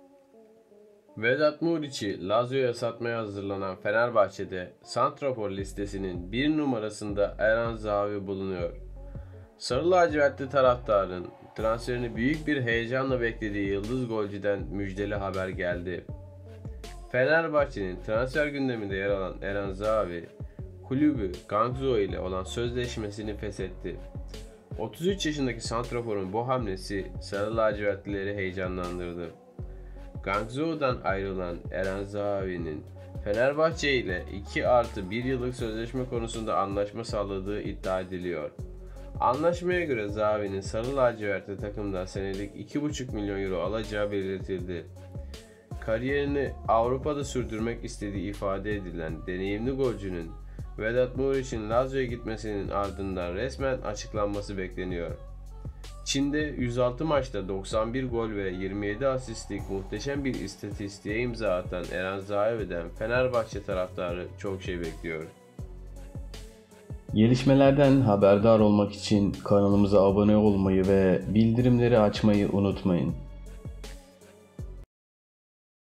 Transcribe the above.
Vedat Muriç'i Lazio'ya satmaya hazırlanan Fenerbahçe'de santrafor listesinin bir numarasında Eren Zahavi bulunuyor. Sarı lacivertli taraftarın transferini büyük bir heyecanla beklediği yıldız golcüden müjdeli haber geldi. Fenerbahçe'nin transfer gündeminde yer alan Eren Zahavi, kulübü Guangzhou ile olan sözleşmesini feshetti. 33 yaşındaki santraforun bu hamlesi Sarı lacivertlileri heyecanlandırdı. Guangzhou'dan ayrılan Eren Zahavi'nin Fenerbahçe ile 2+1 yıllık sözleşme konusunda anlaşma sağladığı iddia ediliyor. Anlaşmaya göre Zahavi'nin Sarı lacivertli takımdan senelik 2,5 milyon euro alacağı belirtildi. Kariyerini Avrupa'da sürdürmek istediği ifade edilen deneyimli golcünün Vedat Muriç'in Lazio'ya gitmesinin ardından resmen açıklanması bekleniyor. Çin'de 106 maçta 91 gol ve 27 asistlik muhteşem bir istatistiğe imza atan Eren Zahavi'den Fenerbahçe taraftarı çok şey bekliyor. Gelişmelerden haberdar olmak için kanalımıza abone olmayı ve bildirimleri açmayı unutmayın.